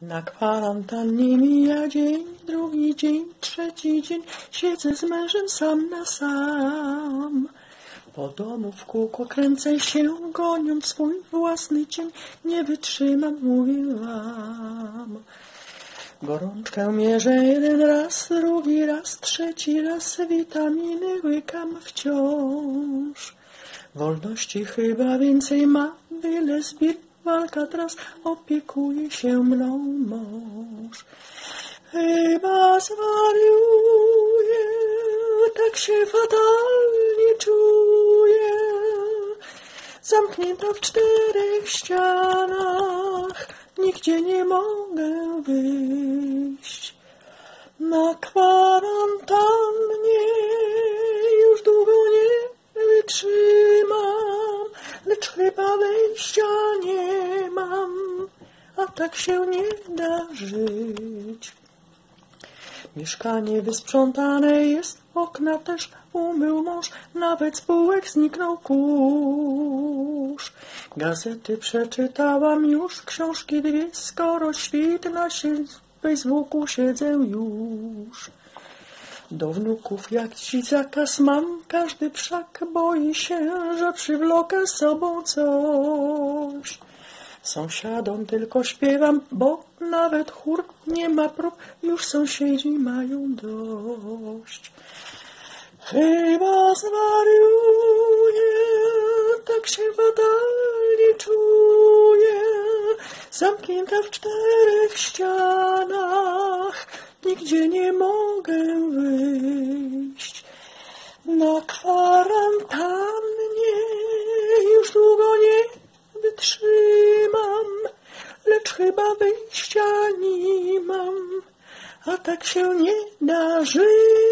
Na kwarantannie mija dzień, drugi dzień, trzeci dzień, siedzę z mężem sam na sam. Po domu w kółko kręcę się, goniąc swój własny cień, nie wytrzymam, mówię wam. Gorączkę mierzę jeden raz, drugi raz, trzeci raz, witaminy łykam wciąż. Wolności chyba więcej ma, byle zbir w Alcatraz, opiekuje się mną mąż. Chyba zwariuję, tak się fatalnie czuję, zamknięta w 4 ścianach, nigdzie nie mogę wyjść. Na kwarantannie już długo nie wytrzymam, lecz chyba wyjścia nie mam, a tak się nie da żyć. Mieszkanie wysprzątane jest, okna też umył mąż, nawet z półek zniknął kurz. Gazety przeczytałam już, książki 2, skoro świt na Facebooku siedzę już. Do wnuków jakiś zakaz mam, każdy wszak boi się, że przywlokę z sobą coś. Sąsiadom tylko śpiewam, bo nawet chór nie ma prób, już sąsiedzi mają dość. Chyba zwariuję, tak się fatalnie czuję, zamknięta w 4 ścianach, nigdzie nie mogę wyjść. Na kwarantannie już długo nie wytrzymam, lecz chyba wyjścia nie mam, a tak się nie da żyć.